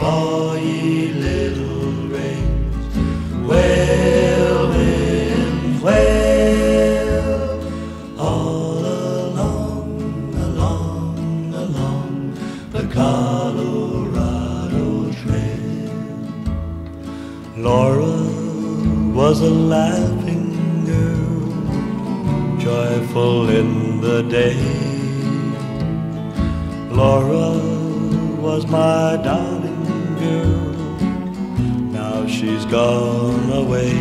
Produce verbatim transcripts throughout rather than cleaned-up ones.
all ye little rains, wail, winds, wail, all along, along, along the Colorado Trail. Laura was a laughing girl, joyful in the day. Laura was my darling girl, now she's gone away.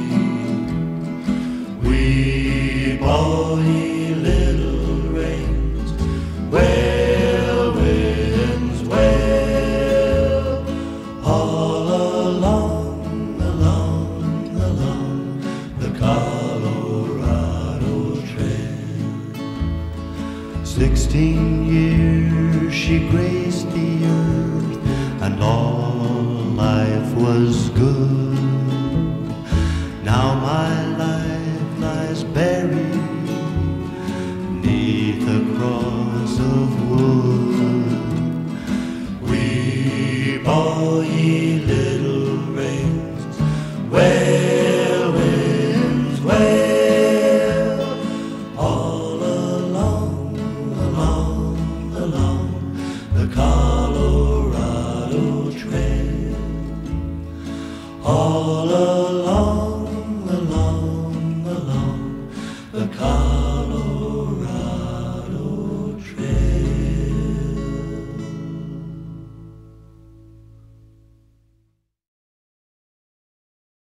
Weep all ye little rains, wail, winds, wail, all along, along, along the Colorado Trail. Sixteen years she graced the earth, and all life was good. Now my life lies buried neath a cross of wood. Weep all ye little